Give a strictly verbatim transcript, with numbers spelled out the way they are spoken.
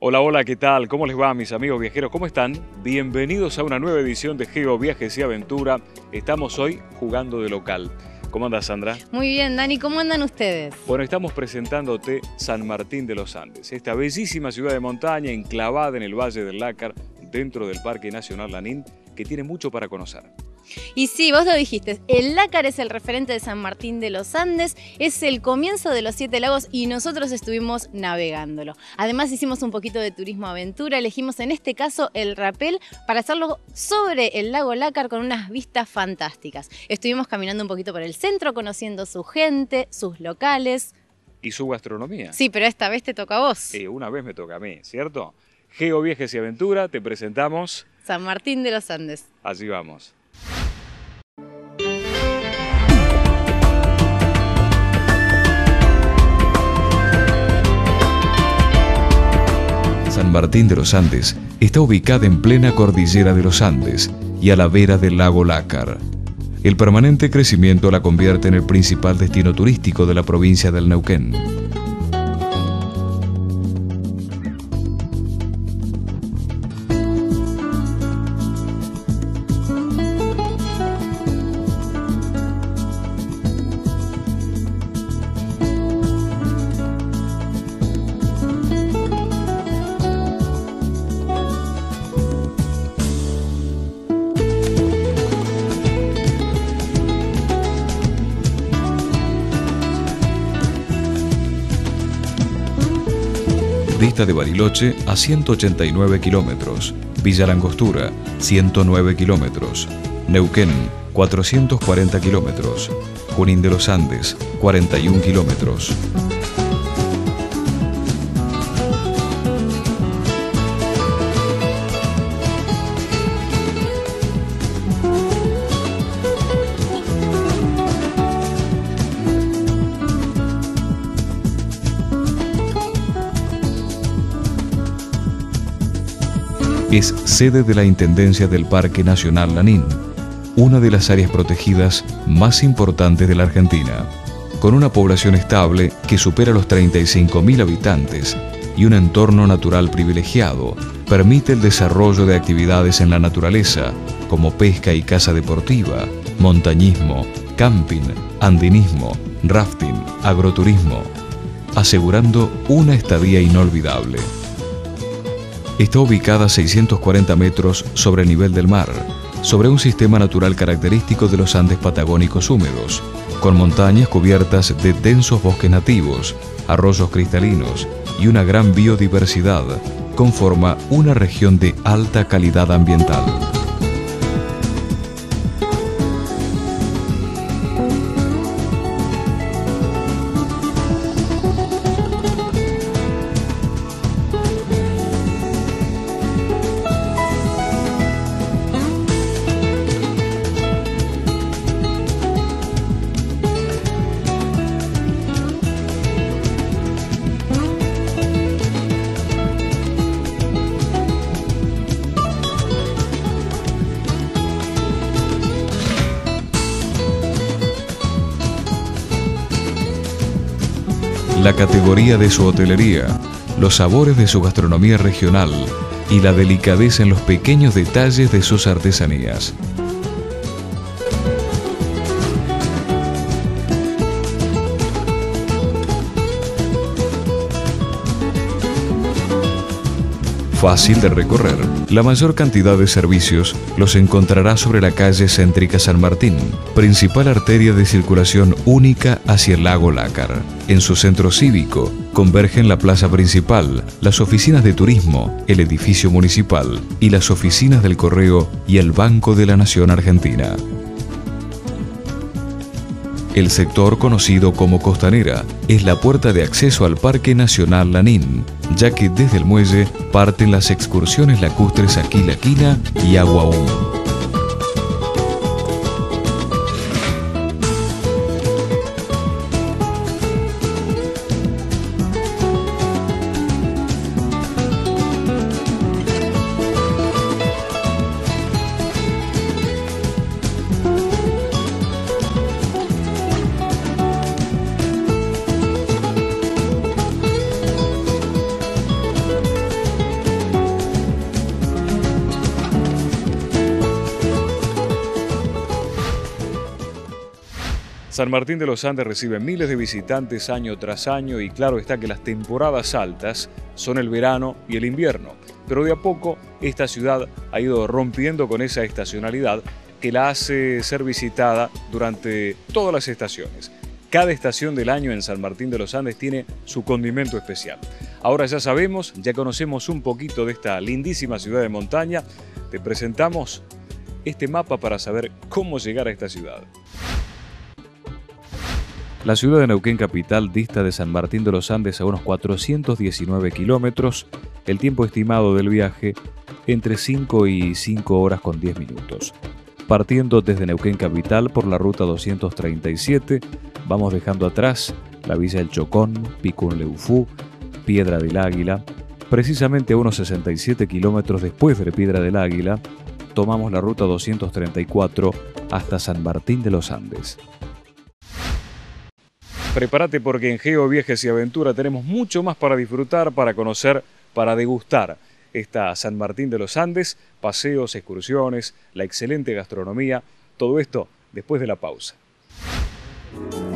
Hola, hola, ¿qué tal? ¿Cómo les va, mis amigos viajeros? ¿Cómo están? Bienvenidos a una nueva edición de Geo Viajes y Aventura. Estamos hoy jugando de local. ¿Cómo andas, Sandra? Muy bien, Dani, ¿cómo andan ustedes? Bueno, estamos presentándote San Martín de los Andes, esta bellísima ciudad de montaña enclavada en el Valle del Lácar, dentro del Parque Nacional Lanín, que tiene mucho para conocer. Y sí, vos lo dijiste, el Lácar es el referente de San Martín de los Andes, es el comienzo de los Siete Lagos y nosotros estuvimos navegándolo. Además hicimos un poquito de turismo aventura, elegimos en este caso el rapel para hacerlo sobre el lago Lácar con unas vistas fantásticas. Estuvimos caminando un poquito por el centro, conociendo su gente, sus locales. Y su gastronomía. Sí, pero esta vez te toca a vos. Eh, una vez me toca a mí, ¿cierto? Geo Viajes y Aventura, te presentamos San Martín de los Andes. Allí vamos. San Martín de los Andes está ubicada en plena cordillera de los Andes y a la vera del lago Lácar. El permanente crecimiento la convierte en el principal destino turístico de la provincia del Neuquén. Dista de Bariloche a ciento ochenta y nueve kilómetros, Villa Langostura ciento nueve kilómetros, Neuquén cuatrocientos cuarenta kilómetros, Junín de los Andes cuarenta y un kilómetros. Es sede de la Intendencia del Parque Nacional Lanín, una de las áreas protegidas más importantes de la Argentina. Con una población estable que supera los treinta y cinco mil habitantes y un entorno natural privilegiado, permite el desarrollo de actividades en la naturaleza, como pesca y caza deportiva, montañismo, camping, andinismo, rafting, agroturismo, asegurando una estadía inolvidable. Está ubicada a seiscientos cuarenta metros sobre el nivel del mar, sobre un sistema natural característico de los Andes patagónicos húmedos, con montañas cubiertas de densos bosques nativos, arroyos cristalinos y una gran biodiversidad, conforma una región de alta calidad ambiental. La categoría de su hotelería, los sabores de su gastronomía regional y la delicadeza en los pequeños detalles de sus artesanías. Fácil de recorrer, la mayor cantidad de servicios los encontrará sobre la calle céntrica San Martín, principal arteria de circulación única hacia el lago Lácar. En su centro cívico convergen la plaza principal, las oficinas de turismo, el edificio municipal y las oficinas del Correo y el Banco de la Nación Argentina. El sector conocido como Costanera es la puerta de acceso al Parque Nacional Lanín, ya que desde el muelle parten las excursiones lacustres a Quilaquina y Aguaún. San Martín de los Andes recibe miles de visitantes año tras año y claro está que las temporadas altas son el verano y el invierno. Pero de a poco esta ciudad ha ido rompiendo con esa estacionalidad que la hace ser visitada durante todas las estaciones. Cada estación del año en San Martín de los Andes tiene su condimento especial. Ahora ya sabemos, ya conocemos un poquito de esta lindísima ciudad de montaña. Te presentamos este mapa para saber cómo llegar a esta ciudad. La ciudad de Neuquén capital dista de San Martín de los Andes a unos cuatrocientos diecinueve kilómetros. El tiempo estimado del viaje entre cinco y cinco horas con diez minutos. Partiendo desde Neuquén capital por la ruta doscientos treinta y siete, vamos dejando atrás la Villa El Chocón, Picunleufú, Piedra del Águila. Precisamente a unos sesenta y siete kilómetros después de Piedra del Águila, tomamos la ruta doscientos treinta y cuatro hasta San Martín de los Andes. Prepárate porque en Geo Viajes y Aventura tenemos mucho más para disfrutar, para conocer, para degustar. Está San Martín de los Andes, paseos, excursiones, la excelente gastronomía, todo esto después de la pausa.